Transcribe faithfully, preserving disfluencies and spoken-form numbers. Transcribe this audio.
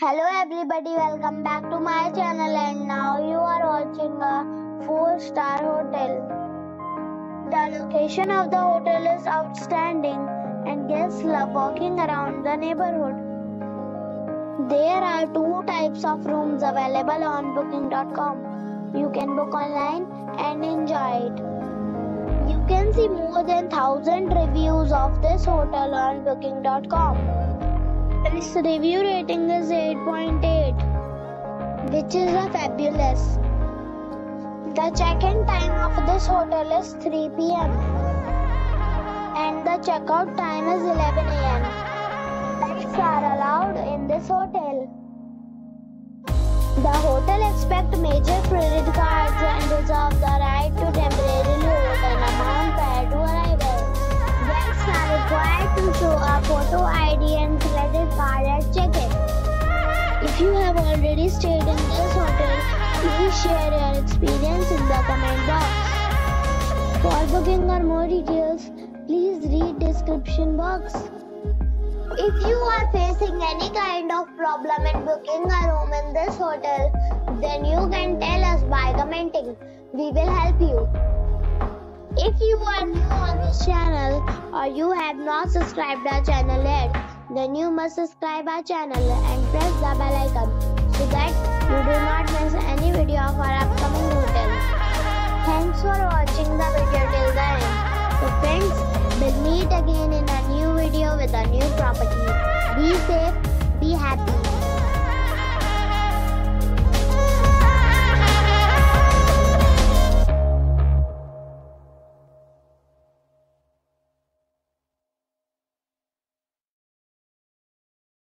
Hello everybody, welcome back to my channel, and now you are watching a four star hotel. The location of the hotel is outstanding and guests love walking around the neighborhood. There are two types of rooms available on booking dot com. You can book online and enjoy it. You can see more than one thousand reviews of this hotel on booking dot com. Its review rating is eight point eight, which is a fabulous. The check-in time of this hotel is three p m and the check-out time is eleven a m Pets are allowed in this hotel. The hotel accepts major credit cards and reserves the right to temporarily hold an amount prior to arrival. Guests are required to show a photo I D and credit card at check-in. If you have already stayed in this hotel, please share your experience in the comment box. For booking or more details, please read description box. If you are facing any kind of problem in booking a room in this hotel, then you can tell us by commenting. We will help you. If you are new on this channel or you have not subscribed our channel yet, then you must subscribe our channel and press the bell icon so that you do not miss any video of our upcoming hotel. Thanks for watching the video till the end. So friends, we'll meet again in a new video with a new property. Be